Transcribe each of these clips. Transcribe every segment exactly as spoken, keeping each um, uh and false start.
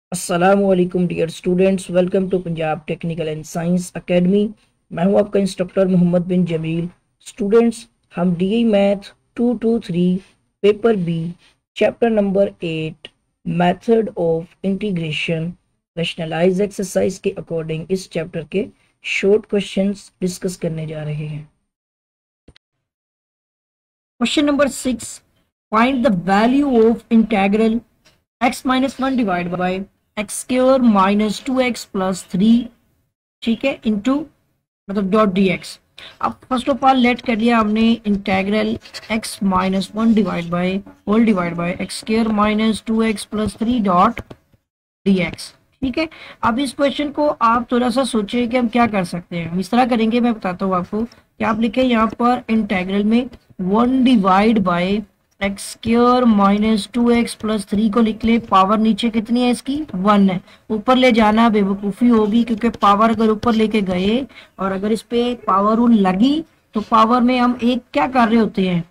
अस्सलामुअलैकुम dear students, welcome to Punjab technical and science academy. मैं हूं आपका इंस्ट्रक्टर मोहम्मद बिन जमील। स्टूडेंट्स, हम D math two two three paper B chapter number eight method of integration rationalize exercise के according इस chapter के short questions discuss करने जा रहे हैं। Question number six, find the value of integral x minus one divide by x square minus two x plus three, ठीक है, into मतलब डॉट डी एक्स। अब फर्स्ट ऑफ ऑल लेट कर लिया हमने integral x minus one divide by whole divide by x square minus two x plus three dot d x, ठीक है। अब इस क्वेश्चन को आप थोड़ा सा सोचिए कि हम क्या कर सकते हैं। हम इस तरह करेंगे, मैं बताता हूँ आपको कि आप लिखे यहाँ पर इंटेग्रल में one divide by x square minus two x plus three को लिख ले। पावर नीचे कितनी है इसकी? वन है। ऊपर ले जाना बेवकूफ़ी होगी, क्योंकि पावर अगर ऊपर लेके गए और अगर इस पे पावर रूल लगी तो पावर में हम एक क्या कर रहे होते हैं,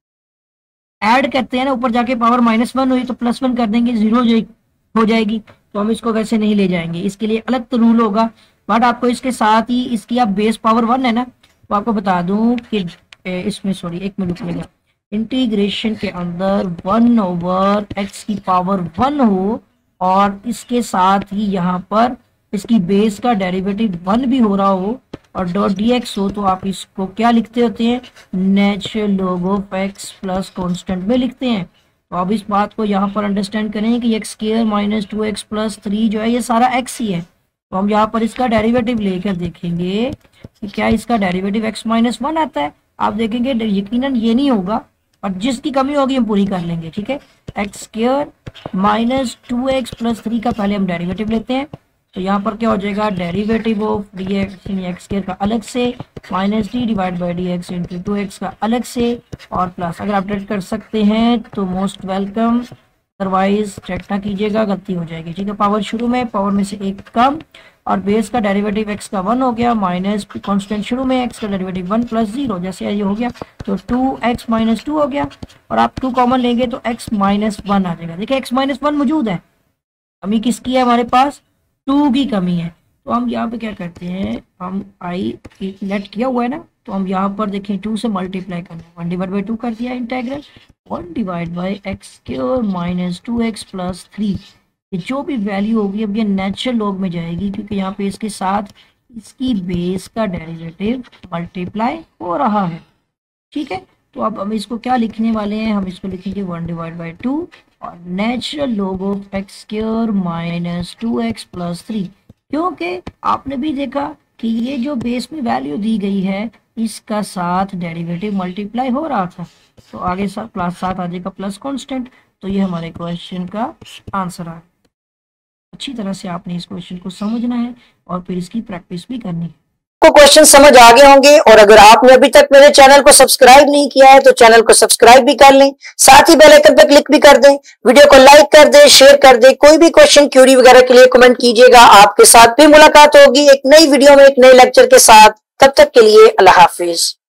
ऐड करते हैं ना। ऊपर जाके पावर माइनस वन हुई तो प्लस वन कर देंगे, जीरो हो जाएगी। तो हम इसको वैसे नहीं ले जाएंगे, इसके लिए अलग तो रूल होगा। बट आपको इसके साथ ही इसकी आप बेस पावर वन है ना, तो आपको बता दूं कि इसमें सॉरी एक मिनट रुकिएगा, इंटीग्रेशन के अंदर वन ओवर एक्स की पावर वन हो और इसके साथ ही यहाँ पर इसकी बेस का डेरिवेटिव वन भी हो रहा हो और डॉट डी एक्स हो, तो आप इसको क्या लिखते होते हैं? Natural log of x plus constant में लिखते हैं। तो अब इस बात को यहाँ पर अंडरस्टैंड करें कि x square minus two x plus three जो है ये सारा एक्स ही है। तो हम यहाँ पर इसका डेरिवेटिव लेकर देखेंगे कि क्या इसका डेरिवेटिव एक्स माइनस वन आता है। आप देखेंगे यकीनन ये नहीं होगा, और जिसकी कमी होगी हम पूरी कर लेंगे, ठीक है। X square minus two x plus three का पहले हम डेरिवेटिव लेते हैं। तो यहाँ पर क्या हो जाएगा? Derivative of d x x square का अलग से minus d divide by d x into two x का अलग से और प्लस। अगर अपडेट कर सकते हैं तो मोस्ट वेलकम, अदरवाइज चेक ना कीजिएगा, गलती हो जाएगी, ठीक है। पावर शुरू में, पावर में से एक कम, और बेस का डेरिवेटिव x का वन हो गया माइनस कांस्टेंट शुरू में x का डेरिवेटिव वन प्लस जीरो, जैसे ये हो गया तो टू एक्स माइनस टू हो गया। और आप टू कॉमन लेंगे तो x माइनस वन आ जाएगा। देखिए x माइनस वन मौजूद है, कमी किसकी है? हमारे पास टू की कमी है। तो हम यहाँ पे क्या करते हैं, हम आई लेट किया हुआ है ना, तो हम यहाँ पर देखें टू से मल्टीप्लाई करना है। वन डिवाइड बाई टू कर दिया integral one divide by x square minus two x plus three. जो भी वैल्यू होगी अब ये नेचुरल लॉग में जाएगी, क्योंकि यहाँ पे इसके साथ इसकी बेस का डेरिवेटिव मल्टीप्लाई हो रहा है, ठीक है। तो अब हम इसको क्या लिखने वाले हैं? हम इसको लिखेंगे वन डिवाइड बाई टू और natural log of x square minus two x plus three, क्योंकि आपने भी देखा कि ये जो बेस में वैल्यू दी गई है इसका साथ डेरिवेटिव मल्टीप्लाई हो रहा था। तो आगे साथ प्लस साथ आ जाएगा प्लस कॉन्स्टेंट। तो ये हमारे क्वेश्चन का आंसर है। अच्छी तरह से आपने इस क्वेश्चन को समझना है और फिर इसकी प्रैक्टिस भी करनी है। को क्वेश्चन समझ आ गए होंगे, और अगर आपने अभी तक मेरे चैनल को सब्सक्राइब नहीं किया है तो चैनल को सब्सक्राइब भी कर लें, साथ ही बेल आइकन पर क्लिक भी कर दें, वीडियो को लाइक कर दें, शेयर कर दें। कोई भी क्वेश्चन क्यूरी वगैरह के लिए कमेंट कीजिएगा। आपके साथ भी मुलाकात होगी एक नई वीडियो में एक नए लेक्चर के साथ। तब तक के लिए अल्लाह हाफिज।